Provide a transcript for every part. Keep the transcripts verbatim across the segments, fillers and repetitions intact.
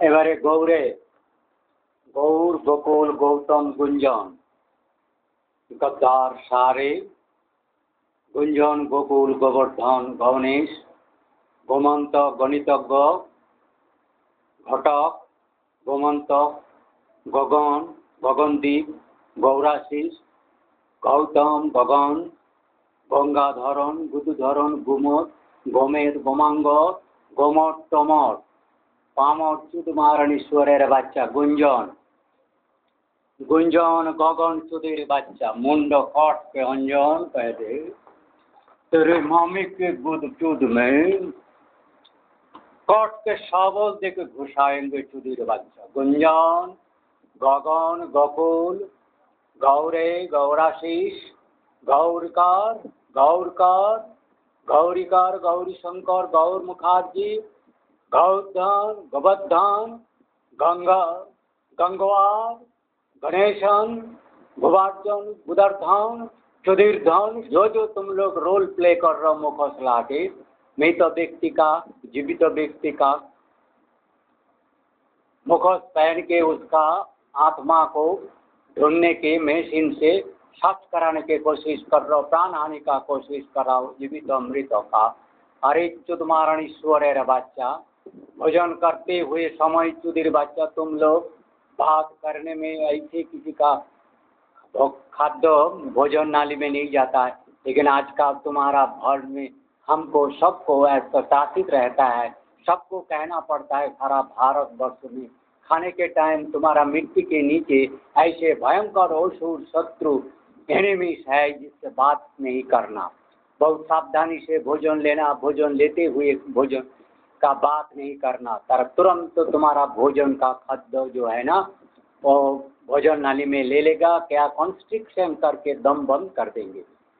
এবারে গৌরে গৌর গোকুল গৌতম গুঞ্জন গদ্দার সারে গুঞ্জন গোকুল গোবর্ধন গণেশ গোমন্ত গণিতজ্ঞ ঘটক গোমন্ত গগন গগনদীপ গৌরাশিস গৌতম গগন গঙ্গাধরণ গুদুধরণ গুমট গোমেদ গোমাঙ্গ গোমট টমর পামর চুদমারণীশ্বরের বাচ্চা গুঞ্জন गुंजन गगन चुदिर बच्चा मुंड कट के अंजन कह दे तेरे मामी के गुद चुद में कट के शावल दे के घुसाएंगे चुदिर बच्चा गुंजन गगन गकुल गौरे गौराशीष गौरकार गौरकार गौरीकार गौरी शंकर गौर मुखर्जी गौधन गोवर्धन गंगा गंगवार गणेशन गोवर्धन गुदर्धन चुदिर्धन जो जो तुम लोग रोल प्ले कर रहे हो मुखोश लाके मृत व्यक्ति का जीवित व्यक्ति का मुखोश पहन के उसका आत्मा को ढूंढने की मशीन से साफ कराने की कोशिश कर रहा हो, प्राण हानि का कोशिश कर रहा हो जीवित अमृतों का। अरे चुदमारण ईश्वर है बच्चा भोजन करते हुए समय चुदिर बच्चा तुम लोग बात करने में ऐसे किसी का खाद्य भोजन नाली में नहीं जाता है, लेकिन आज का तुम्हारा भर में हमको सबको ऐसा शासित रहता है, सबको कहना पड़ता है सारा भारत वर्ष में खाने के टाइम तुम्हारा मिट्टी के नीचे ऐसे भयंकर असुर शत्रु एनिमीज है जिससे बात नहीं करना, बहुत सावधानी से भोजन लेना, भोजन लेते हुए भोजन का बात नहीं करना, तर तुरंत तो तुम्हारा भोजन का खाद्य जो है ना वो भोजन नाली में ले लेगा, क्या कॉन्स्ट्रिक्शन करके दम बंद कर देंगे।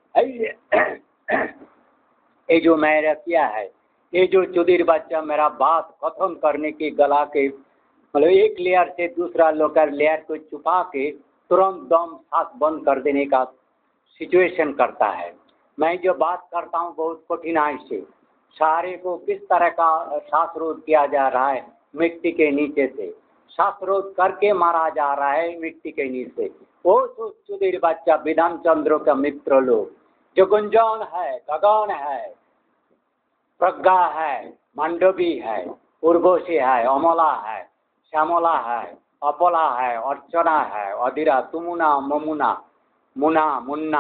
ये जो मैंने किया है, ये जो चुदिर बच्चा मेरा बात खत्म करने की गला के मतलब एक लेयर से दूसरा लोकर लेयर को छुपा के तुरंत दम सांस बंद कर देने का सिचुएशन करता है। मैं जो बात करता हूँ बहुत कठिनाई से सारे को किस तरह का श्वासरोध किया जा रहा है, मिट्टी के नीचे से श्वासरोध करके मारा जा रहा है मिट्टी के नीचे। वो चुदिर बच्चा विधान चंद्र का मित्र लोग जो गुंजन है, गगन है, प्रज्ञा है, मांडवी है, उर्वशी है, अमला है, श्यामला है, अपला है, अर्चना है, अधीरा, तुमुना, ममुना, मुना, मुन्ना,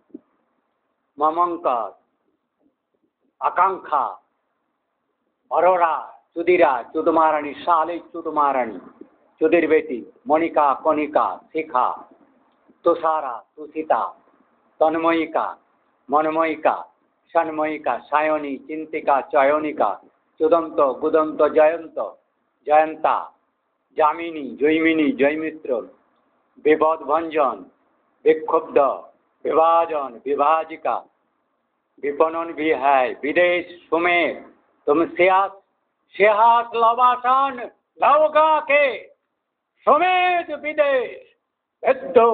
ममंकर, आकांक्षा, अरोरा, चुदिरा, चुदमारणी, शाली चुदमारणी, चुदिर बेटी, मोनिका, कोनिका, शिखा, तुषारा, तुषिता, तन्मयिका, मनमयिका, सन्मयिका, सायनी, चिंतिका, चयनिका, चुदंत, गुदंत, जयंत, जयंता, जामिनी, जयमिनी, जयमित्र, विपद भंजन, विक्षुब्ध, विभाजन, विभाजिका, विपणन भी है, विदेश सुमेर, तुम सियास सियास लवासन लवगा के सुमेध विदेश विद्दो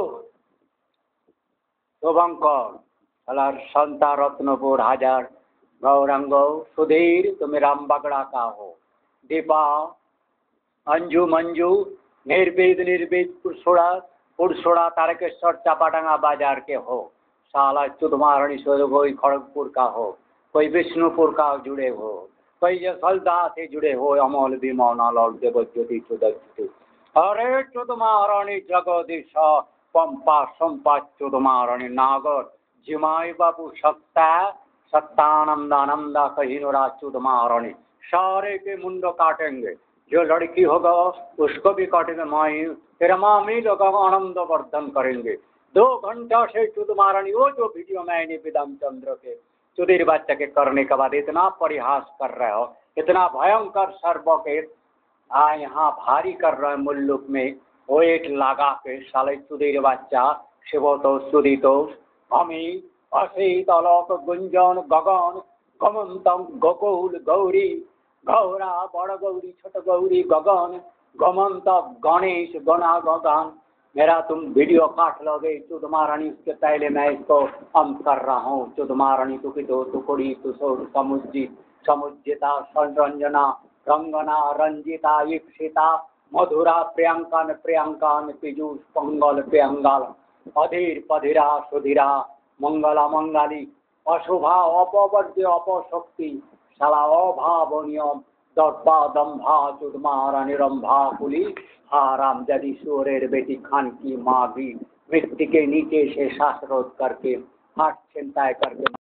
शुभंकर अलार संता रत्नपुर हाजार गौरंग सुधीर तुम राम बगड़ा का हो, दीपा अंजू मंजू निर्वेद निर्वेद पुरसोड़ा पुरसोड़ा तारकेश्वर चापाडंगा बाजार के हो, साला चुदमारणी कोई खड़गपुर का हो, कोई विष्णुपुर का जुड़े हो, कोई जसलदा से जुड़े हो, अमोल विमौना लौट देवज्योति चुदज्योति। अरे चुदमारणी जगदीश पंपा संपा चुदमारणी नागर जिमाई बाबू सत्ता सत्तानंदानंद कहीनोरा चुदमारणी सारे के मुंड काटेंगे, जो लड़की होगा उसको भी काटेंगे, माई तेरा मामी लोग आनंद वर्धन करेंगे। दो घंटा से चुदमारणी वो जो वीडियो मैंने विधान चंद्र के चुदिर बच्चा के करने के बाद इतना परिहास कर रहे हो, इतना भयंकर सर्व के आ यहाँ भारी कर रहे मुल्लुक में वेट लगा के साले चुदिर बच्चा शिवतो सुदितो अमी असित अलोक गुंजन गगन गमंतम गोकुल गौरी गौरा बड़ गौरी छोट गौरी गगन गमंत गणेश गणा गगन। मेरा तुम वीडियो काट लोगे चुदमारणी, उसके पहले मैं इसको हम कर रहा हूँ। चुदमारणी तुकितो तुकुड़ी तुसोर समुज्जी समुज्जिता संरंजना रंगना रंजिता ईप्सिता मधुरा प्रियंकन प्रियंकन पीयूष पंगल प्रियंगल अधीर पधिरा सुधीरा मंगला मंगली अशुभा अपवर्ज्य अपशक्ति शाला अभावनीय दर्पा दम्भा चुदमारा निरंभा कुली हाराम यदि सूर्य बेटी खान की माँ भी मृत्यु के नीचे से श्वास रोध करके हाथ चिंताएं करके